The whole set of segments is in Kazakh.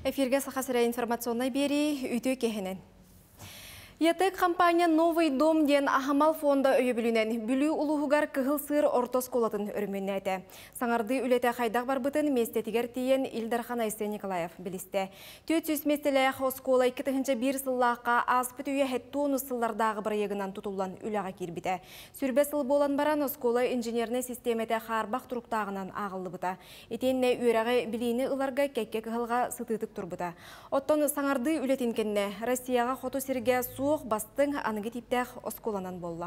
Эфирге сақасыра информационной бери үйті кехенен. Етік компания «Новый дом» ден Ахамал фонда өйебілінен бүлі ұлығығар кығыл сыр ортос колатын өрімен әті. Саңарды үлеті қайдақ бар бұтын местетігер тиен Илдархан Айсы Николаев білісті. Төтсіз местеләйіқ оскола 2-1 сыллаққа аспыт үйе хеттуын сыллардағы бір егінан тұтылан үліға кербіті. Сүрбе сыл болан баран оскола инженеріне системеті қарбақ тұруқтағынан ағылды бұта. Етенне үйрағы білейіні ұларға кәкке кығылға сытытық тұр бұта. Оттон саңарды үлетінкенне Россияға қоту сірге суық бастың анығы типтәқ осколанан болла.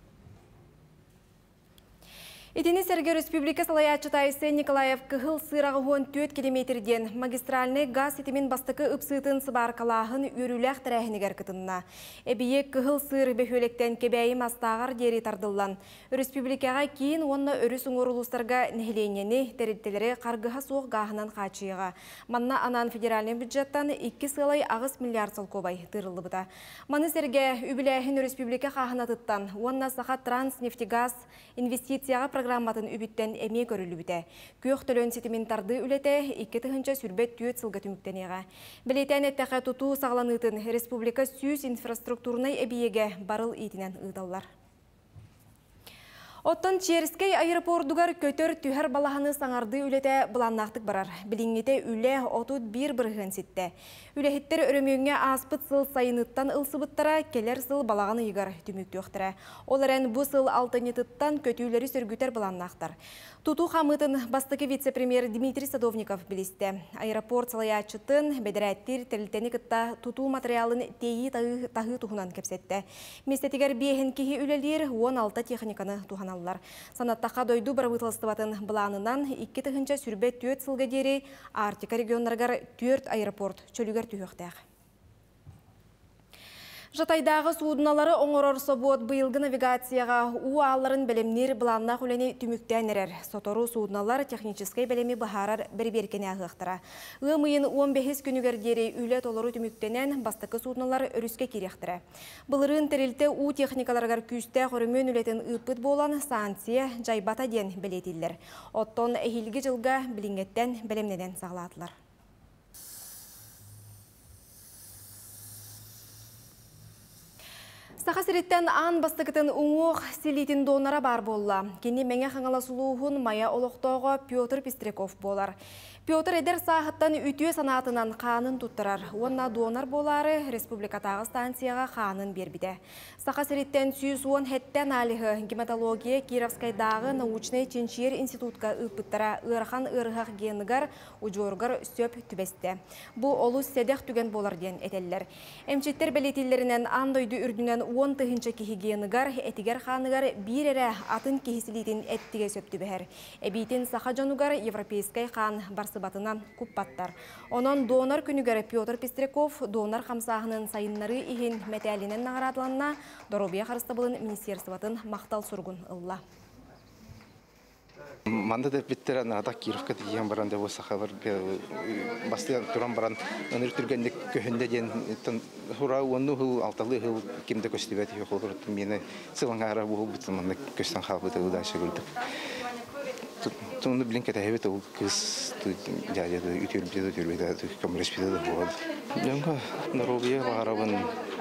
Итини Сергей Республика салаячы Айсы Николаев кығыл сырағы 4 километрден магистральный газ итимин бастықы ұпсытын сыбаркалағын үріләқ тәрәхінігер кытынна. Әбие кығыл сыр бөхөлектен кебәйім астағар дері тардылан. Республикаға кейін онна өріс ұңырылыстарға нәхіленені тәреттелері қарғыға соқ ғағынан қачыға. Манна анан федеральный бюджеттан 2 сылай ағыз миллиард сыл кобай тырылды бұта. Маны Сергей үбіләхін республика қағынатыттан, онна сақа транснефтегаз инвестицияға программатын үбіттен әме көрілі біті. Күйіқ төлін сетиментарды үлеті 2 сүрбет түйет сылға түміктенеға. Білетен әттәқі тұту сағланытын республика сүйіз инфраструктурнай әбиеге барыл етінен ұйдалар. Оттан Черскей аэропордугар көтөр түхер балаханы саңарды үлеті бұланнақтық барар. Біліңгете үле отут бір бірген сетті. Үлехеттер өрімеңе аспыт сыл сайыныттан ылсыбыттара келер сыл балағаны егар түмікті өқтірі. Оларен бұ сыл алтынетыттан көтүүлері сөргүтер бұланнақтар. Туту қамытын бастықы вице-премьер Дмитрий Садовников білісті. Аэропорт салаячытын бедірәттер тәрілтені кітта туту материалын тейі тағы тұхынан кепсетті. Местетігер бейхін кеге үлелер 16 техниканы тұханалар. Санаттаққа дойду бір бұтылыстыбатын бұланынан 2 сүрбет 4 сылға дері Артика регионларғар 4 аэропорт чөлігер түйіқтәқ. Жатайдағы судыналары оңырор собуот бұйылғы навигацияға уаларын бәлемнер бұланна құлені түміктен әрер. Сотору судыналар техническай бәлемі бұхарар бір-беркені ағықтыра. Үмейін 15 күнігердері үлет олару түміктенен бастықы судыналар өріске керектірі. Бұлырын тәрілті у техникаларғар күсті қорымен үлетін ұпыт болан санкция жайбата ден білетілер. Оттон әйілгі жылға білінгеттен бәлемнеден сағылатылар. Сақасыреттен ан бастықытын ұңық селитін донара бар болла. Кені мәңе қаңала сұлуғын мая олықтауға Петр Пестряков болар. Петр әдер сағыттан үтіе санатынан қанын тұттырар. Онна донар болары республикатағы станцияға қанын бербіде. Сақасыреттен сүйіз хеттен алығы гематология Кировскайдағы научный ченчер институтқа ұпыттара ұрхан ұрғақ генгар ұжорғар сөп түбесті. Бұл олу седеқ түген болар ден әтелілер. Әмчеттер бәлетелерінен андойды үрдінен 10 тыхынча кихи генгар әтігер қанығар бір әрі атын кихиселейтін әттіге сөп түбәр. Әбейтін сақа жануғар европейскай қан барсыбатынан күппаттар. Онын донор күнігер Петр Пестряков донор қамсағының сайынлары иген мәтәлінен нағарадыланына Доробия қарыстабылын министерстватын мақтал сұрғын ұлла. Манда да биттер надак Кировка деген баран да болса хабар бастыян туран баран өнөр түргенлек көһөндө ден хура онну хыл алталы хыл кимде көстүбөт йоколор мени сылаңара бул бутман көстөн халбыты удача көрдүк. Тунду билин кете хебет ол кыз жаja да ütürбүдө комреспиде болот. Жонго Доробия барабын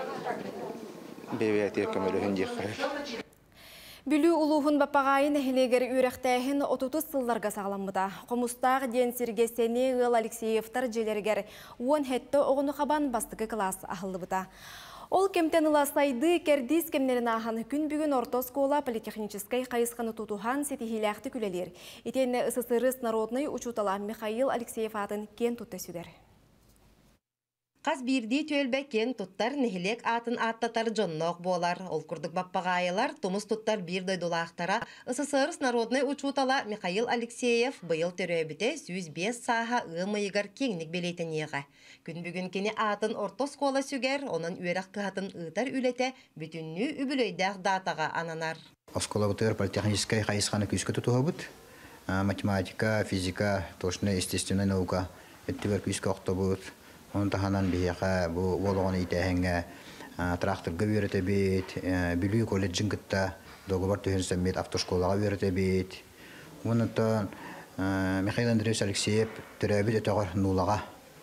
бебети көмөлөһүн жеккай. Бүлі ұлуғын бапағайын әхілегер үйрәқтәйін 30 сылларға сағаламыда. Қомыстағы ден Сергесені Ил Алексеевтар желергер 10 хетті оғыны қабан бастықы класс ақылды бұта. Ол кемтен ұласайды кәрдіз кемнерін ағын күн бүгін ортоскола политехническай қайысқаны тұтуған сетихиләқті күлелер. Етені СССР народный учутала Михаил Алексеев атын кен тұтты сүдер. Қаз бірді төлбәкен тұттар нехілек атын аттатар жонноқ болар. Ол күрдік баппағайылар тұмыз тұттар бір дойдулақтара СССР народный учутала Михаил Алексеев бұйыл төрөбіте 105 саға ұмайығар кеңнік белейтін еға. Күн бүгін кені атын ортос кола сүгер, оның үйрақ қығатын ұйтар үлете бүтінні үбілейдәқ датаға ананар. Оскола бұтыр политехническай қайысқаны күскі тұтуға бұд. Математика, физика, точно естественная наука. Әттігер күскі оқты бұд. Он таханан бияка бу волгон итәһәнгә тракторга бирәтә бит, Бүлү колледжин кытта договор төһенсәм бит автошколага бирәтә бит. Монда Михаил Андреевич Алексеев төрәбит этәгәр нулага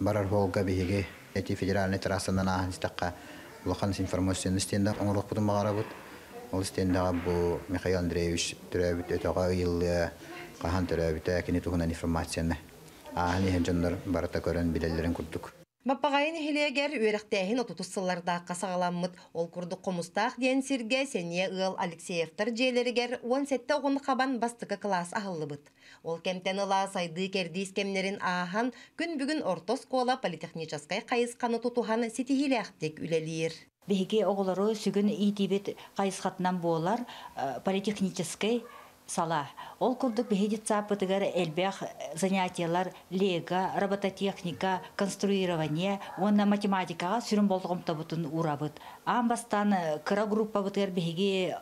барар холга биһиги эти федеральный трассанан аһынстакка улахан информационный стенда оңорлук бутун багарабыт. Ол стендага бу Михаил Андреевич төрөбүт өтөгө йылы кахан төрөбүтэ кини тугунан информацияны аһын хенжоннор барата көрөн билелерин курдук. Баппағайын хилегер үйрәқтәйін отутуссыларда қасағаламмыт ол күрді қомыстақ ден сирге сәне ұл Алексеевтар жейлерігер 17 оғын қабан бастықы класс ағылы бұд. Ол кемтен ұла сайды кердейс кемнерін ағын күн бүгін ортос кола политехническай қайысқаны тұтуған сетихиләқтек үлелер. Беге оғылары сүгін итибет қайысқатынан болар политехническай сала. Ол күрдік бейдет сапытығар әлбәқ занятиялар лего, робототехника, конструирование, онна математикаға сүрін болдығым табытын урабыт. Бастан кыра группа бұтығар бейге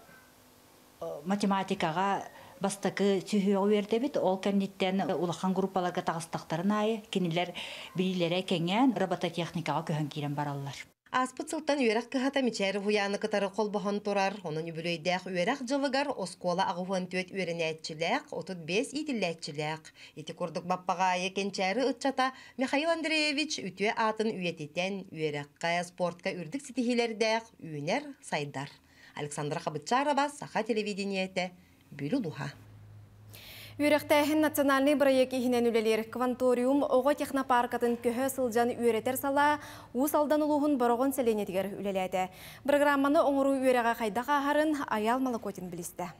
математикаға бастықы сүйеуі өрдебіт, ол кәмнеттен улахан группаларға тағыстақтарын айы, кенелер білілері кәнген робототехникаға көхін керен баралар. Аспыт сылтан үйрәк кыхата мичәрі хуяны кытары қолбахан турар, оның үбілейдәқ үйрәк жылығар оскола ағуын төт үйренәтчіләк, 35 итіләтчіләк. Еті көрдік баппағайы кенчәрі ұтчата Михаил Андреевич үтуе атын үйететен үйрәкқа спортқа үрдік сетихилердәқ үйінер сайдар. Александра Хабытчарова, Саха телевидениеті, Бүлі Луха. Үйрәктәйін национальный проект ихінен үлелер кванториум оға технопаркатын көхі сылжан үйретер сала ұс алдан ұлуғын барығын сәленетігер үлеләді. Программаны оңыру үйреға қайда қағарын Аял Малакотин білісті.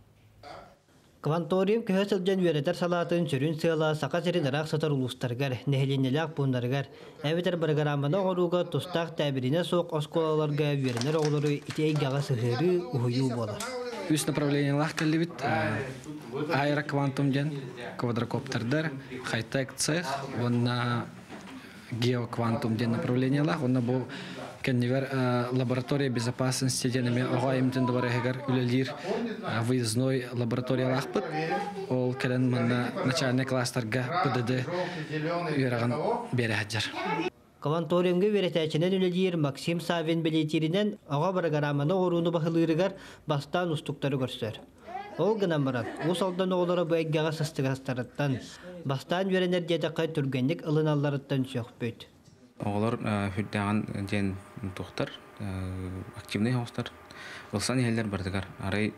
Кванториум көхі сылжан үйретер салатын сүрін сыйла сақа серін арақ сатар ұлыстарғар, нәхеленелік бұндарғар, әвітер программаны оңыруға тұстақ тәбіріне соқ осколаларға үйренер оғылары итейгіға сығыры ұйу болар. Үс направление лахкалибит аэроквантум ден квадрокоптердер хай-тек цех на геоквантум ден направление лах он бу кеннивер лаборатория безопасности денами огаим ден добарегер үлелир выездной лаборатория лахпыт ол келен мана начальный кластерга пдд үйраган береhajar. Кванториумга веретәченен үлелер Максим Савин билетиринен ага программаны оруну бахылырыгар бастан устуктары көрсөр. Ол гына марат, ус алдан оғлары бәйгеға сыстығастарыттан, бастан веренер дедеқай түргенлік ылыналарыттан сөкпөйт. Оғлар хүддаған ден тұқтар, активный хоғыстар, ұлсан елдер бардығар. Арай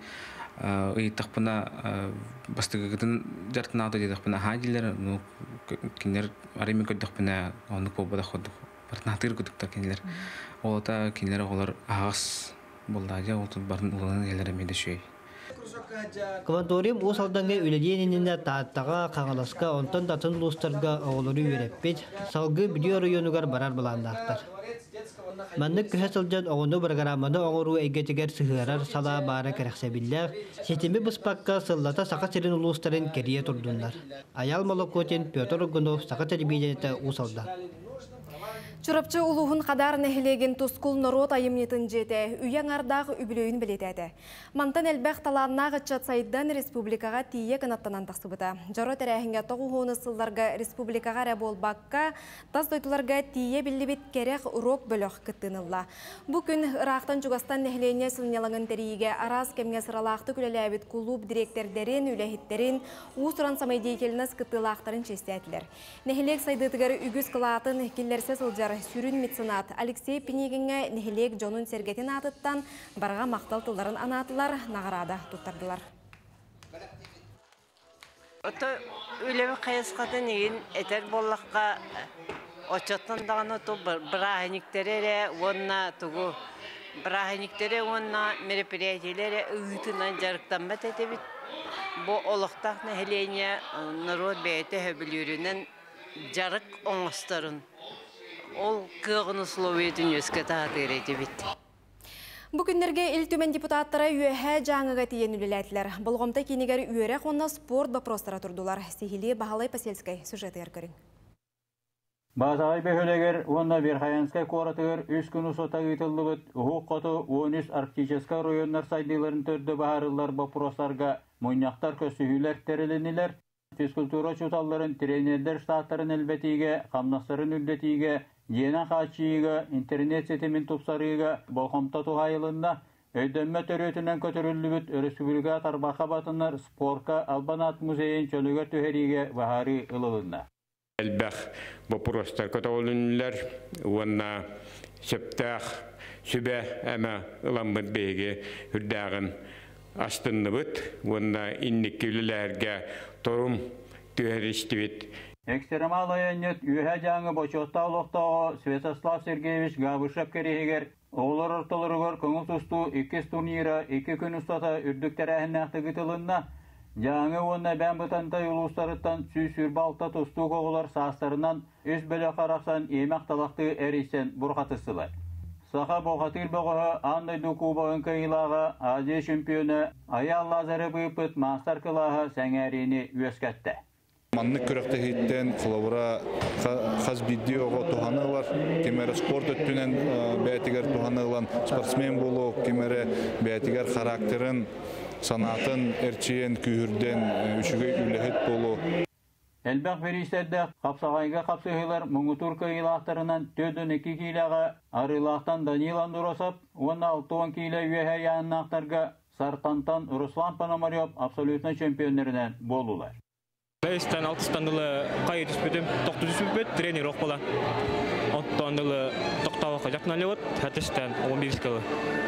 ұйттақпына бастығығыдың жартын ауды дедіқпына хадилер, кенер араймен көддіқпына оңық болбада қодық, бартынақтыр көдіктар кенелер. Олата кенелер оғлар ағас болдады, олтын барын ұлының елдер әмейді шөй. Кванториум ус алданга үлелиенинне тааттага каңаласка онтон датын лустарга оголору үйреппет, салгы видео районугар барар баландақтар. Маннык көһө сылжан оғыны программаны оғыру әйгетігер сығырар сала бары кәрәқсәбілләр, сетімі бұспаққа сыллата сақа серін улустарын керие тұрдындар. Аял Малакотин, Петр Гунов, сақа телевидениеті ус алдан. Чурапчы улуғын қадар нәхілеген тұскул народ айымнетін жете, үйен ардақ үбілөйін білетеді. Мантан әлбәқ таланнағы чатсайдан республикаға тие канаттанан тақсыбыта. Жаро тәрәхінге тоғуғыны сылларға республикаға рәбол баққа, тас дойтыларға тие білібет керек урок бөліқ күттінілла. Бұ күн Ирақтан Чугастан нәхілене сылнялығын тәрейге арас кемге сыралақты күлеләбет клуб директордерін, үләхеттерін, ұсыран самайдейкелініз күттілақтарын честәтілер. Нәхілек сайдытығары үгіз қылатын келлерсе сылжар сүрін меценат Алексей Пенегенге нехелек Джонун Сергетин атыттан барға мақтал тылдарын анатылар нағарада тұттардылар. Ото үлемі қайысқатын еген әтер боллаққа очаттандағаны тұл бірахениктерері онна тұғу. Бірахениктерері онна мероприятиелері ұйтынан жарықтан бәт әтебет. Бұл олықтақ нәхелене народ бәйті хөбілерінен жарық оңыстарын. Ол кығын условиетін өске тағатыр еті бет. Бүгінлерге ил-төмен депутаттара үйәхә жаңыға тиен үлеләтілер. Болғымта кенегер үйәрек онна спорт бапростара тұрдылар. Сехили Бағалай Паселскай сюжеті әркірін. Базағай бөхөлегер онна Верхаянскай қоратығыр 3 күн ұсота ғытылығыт ұғық қоты 13 арктическа районлар сайдыларын төрді бағарылар бапростарға мұйнақтар көсігілер тәріленілер. Физкультура чуталларын тренерлер штаттарын әлбетиге, қамнастарын үлдетиге, Ена қачиға, интернет сетемін тұпсарыға, болғымта тұғайылында, өйдәмі төрөтінен көтірілігіт республика тарбақа батынар спорка Албанат музейін чөлігер төхериге бағары ылылында. Elbək vопростар katolunlar ona septaq sübə əmə ılanmıd beyge hürdağın astınlıbıt ona innikkilərgə torum tüheristibit. Ekstremal ayannet ühe janı boçotta oloqtağı Svetoslav Sergeyevich Gabышев kerehigер oğlar ortalarıgör көңіл тұсту 2 турнира 2 күн ұстата үрдіктәрәхіннәқті гытылынна жаңы онна бән бұтантай ұлыстарыттан сүйсүр балта тұсту қоғылар састарынан өз бөлі қарақсан емек талақты әрейсен бұрқатысылар. Саха боғатыр бағығы андайду кубағын кайылаға Азия чемпионы Аял Лазары бұйпыт мастар кылаға сәңәрені өскәтті. Манны күрәкте хиттен кылабыра хаз видеого туханылар, кемере спорт өттүнен бәтигер туханылан спортсмен болу, кемере бәтигер характерин, санатын эрчиен күйүрден үшүгө үлехет болу. Элбәк бериштерде капсагайга капсыгылар Муңутур кыйлактарынан 4-2 килага арылактан Данил Андуросов, 16 киле үеһе яннактарга Сартантан Руслан Пономарев абсолютно чемпионнарынан болулар. Лейстан алтыстанылы қайыр үспетім, тоқты үспет, тренер оқ бола. Оттанылы тоқтауаққа жақналы өт, әтістен 11 скалы.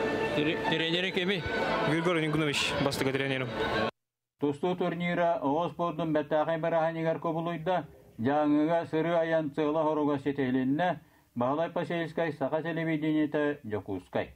Тренері кеме? Григорий Никунович, бастығы тренерім. Тусту турнира оғыз болдың бәттақай бараханегар көбілуйда, жаңыға сыры аян цығыла хоруға сетелінне, Бағалай Пашельскай, Сақа телевидениеті, Жокускай.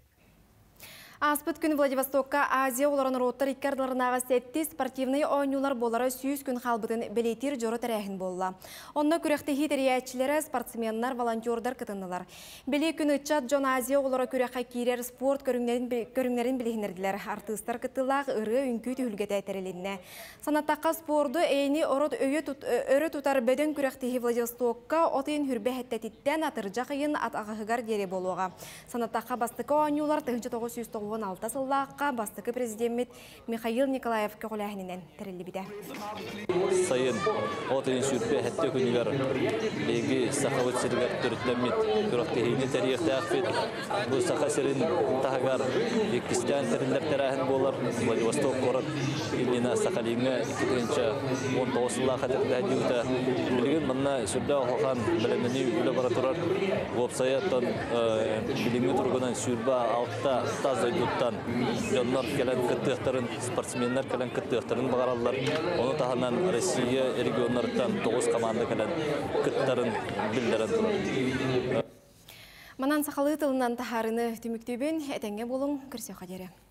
Аспыт күн Владивостокка Азия оларын роттар иккардыларынаға сәтті спортивный ойнулар болары сүйіз күн қалбытын білетер жоры тәрәхін болла. Онна күректі хитериятчілері спортсменнар, волонтердар кытынылар. Біле күн үтчат Джон Азия олары күрекқа кейрер спорт көріңнерін білігінерділер. Артыстар кытылақ ұры үнкі түйілгеті әтәрелінне. Санаттаққа спорду әйні өрі тұтар бөдін күректі Владивостокка отын хүрбе әттәтіттен атыржақайын атағығығар дере болуға. Санаттаққа бастықы ойнулар 1996 сыллаққа бастықы президент Михаил Николаев көғіләхінінен тәрілі біде. Сайын отын сүрпе әтті күнігер бейгі сақавыт сіргер түріттәмет күрақтығыны тәріқті ақпет. Бұл сақа сірін тағығар Екістен тәріндер тәрәхін болар. Владивосток қорат еліне сақалиңі 2019 сыллаққа тәрді әдеуті. Білген мұнна сүрді оқыған біліміні үлі бара тұрар. Ғопсаяттан біліңі тұрғынан сүрбі алтта таза юттан жоннор келен кыттыктарын спортсменнер келен кыттыктарын багаралар. Оны таханан Россия регионнардан 9 команда келен кыттарын билдерен турар. Манан сақалы тылынан тахарыны түміктөбен әтәңге болың көрсе қадері.